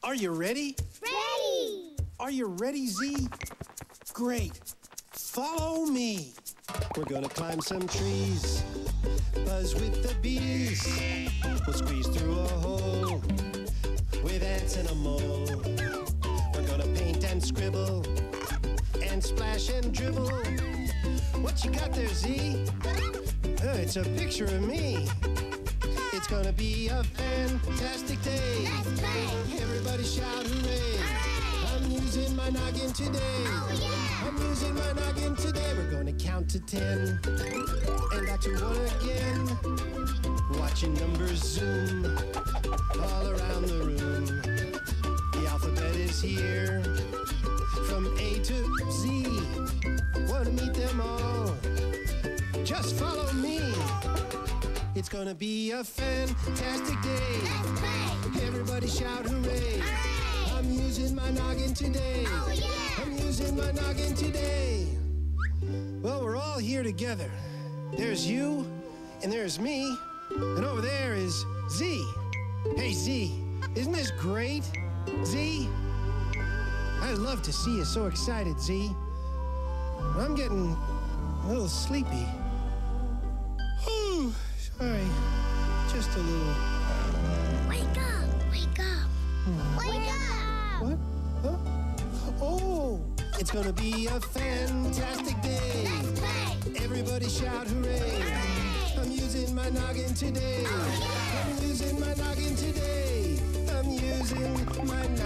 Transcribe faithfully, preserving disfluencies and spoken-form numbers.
Are you ready? Ready! Are you ready, Z? Great. Follow me. We're gonna climb some trees, buzz with the bees. We'll squeeze through a hole with ants and a mole. We're gonna paint and scribble and splash and dribble. What you got there, Z? Uh, it's a picture of me. It's gonna be a fantastic day. Let's play! Everybody shout hooray! Hooray! I'm using my noggin today. Oh, yeah! I'm using my noggin today. We're gonna count to ten and back to one again. Watching numbers zoom all around the room. The alphabet is here from A to Z. Wanna meet them all? Just follow me. It's gonna be a fantastic day. Let's play! Everybody shout hooray! Hooray! I'm using my noggin today. Oh, yeah! I'm using my noggin today. Well, we're all here together. There's you, and there's me, and over there is Z. Hey, Z, isn't this great? Z? I'd love to see you so excited, Z. I'm getting a little sleepy. Whew, sorry, just a little. Wake up! Wake up! Wake up! What? Huh? Oh, it's gonna be a fantastic day. Let's play! Everybody shout hooray! Hooray! I'm using my noggin today. Oh, yeah! I'm using my noggin today. I'm using my noggin.